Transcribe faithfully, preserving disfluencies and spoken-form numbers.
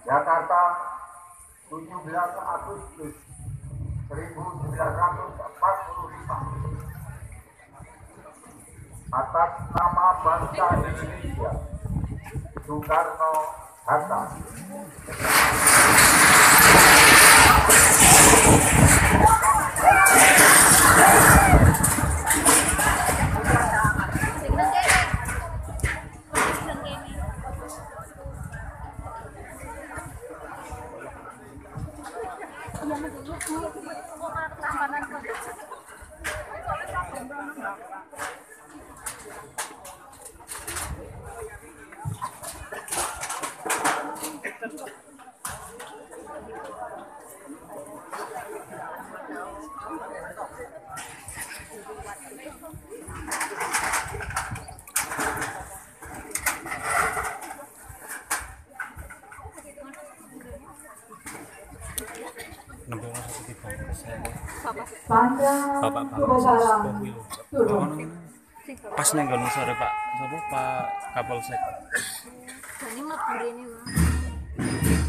Jakarta, tujuh belas Agustus seribu sembilan ratus empat puluh lima. Atas nama bangsa Indonesia, Soekarno-Hatta. Bapak pas neng kono sore Pak, sapa Pak Kapolsek. Jane mlebu rene wae.